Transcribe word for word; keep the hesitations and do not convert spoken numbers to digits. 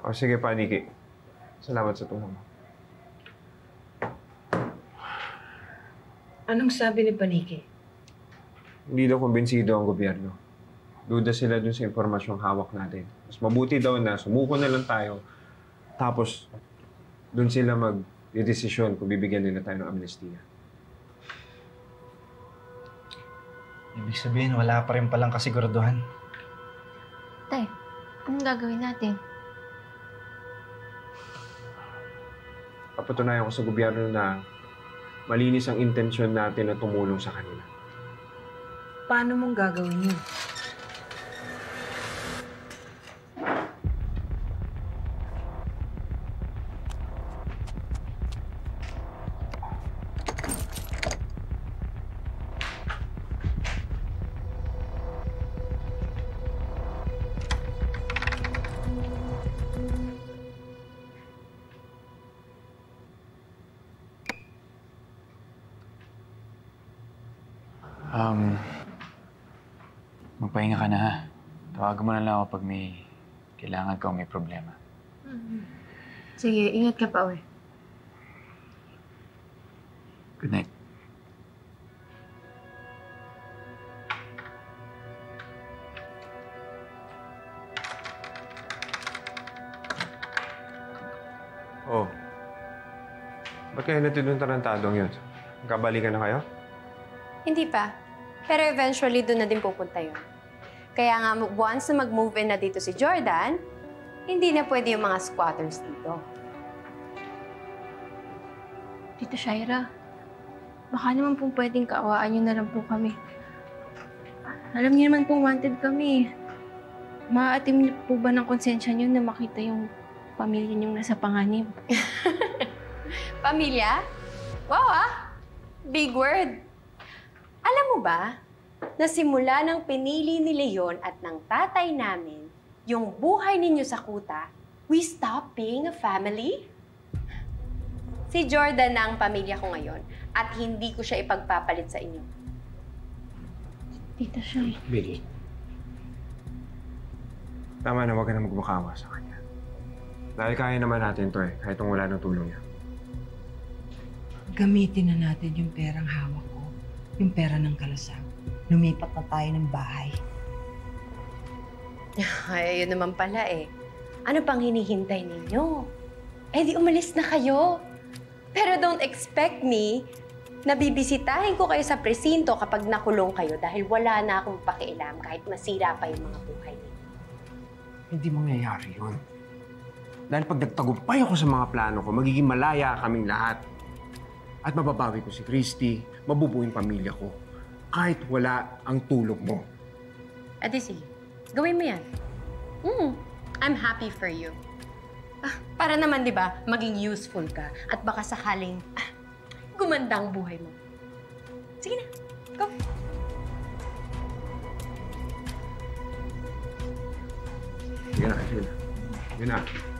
O sige, Paniki. Salamat sa tulong mo. Anong sabi ni Paniki? Hindi daw kumbinsido ang gobyerno. Duda sila dun sa impormasyong hawak natin. Mas mabuti daw na sumuko na lang tayo. Tapos, dun sila mag-desisyon kung bibigyan nila tayo ng amnestiya. Ibig sabihin, wala pa rin palang kasiguraduhan. Tay, anong gagawin natin? Papatunayan ko sa gobyerno na malinis ang intensyon natin na tumulong sa kanila. Paano mong gagawin yun? Um, magpahinga ka na ha. Tawagan mo na lang ako pag may kailangan ka o may problema. Mm-hmm. Sige, ingat ka pa, uwi. Good night. Oh. Ba't kayo natin yung tarantadong yun? Magkabalikan na kayo? Hindi pa. Pero eventually, doon na din pupunta yun. Kaya nga, once na mag-move in na dito si Jordan, hindi na pwede yung mga squatters dito. Tita Shaira, baka naman pong pwedeng kaawaan niyo na lang po kami. Alam niyo naman pong wanted kami. Maaatim niyo po ba ng konsensya niyo na makita yung pamilya niyong nasa panganib? Pamilya? Wow ah! Big word! Alam mo ba, na simula ng pinili ni Leon at ng tatay namin, yung buhay ninyo sa kuta, we stopped being a family? Si Jordan na ang pamilya ko ngayon at hindi ko siya ipagpapalit sa inyo. Tita Shay. Billy. Tama na, huwag ka na magmakawa sa kanya. Dahil kaya naman natin to eh, kahit wala ng tulong niya. Gamitin na natin yung perang hawak ko. Yung pera ng kalasag. Lumipat na tayo ng bahay. Ay, ayun naman pala eh. Ano pang hinihintay ninyo? Eh di umalis na kayo. Pero don't expect me na bibisitahin ko kayo sa presinto kapag nakulong kayo dahil wala na akong pakialam kahit masira pa yung mga buhay ninyo. Hindi mangyayari yun. Dahil pag nagtagumpay ako sa mga plano ko, magiging malaya kaming lahat. At mababawi ko si Christy, mabubuo yung pamilya ko. Kahit wala ang tulog mo. Ate, sige. Gawin mo yan. Mm, I'm happy for you. Ah, para naman, di ba, maging useful ka at baka sakaling ah, gumanda ang buhay mo. Sige na, go. Sige na, sige na. Sige na.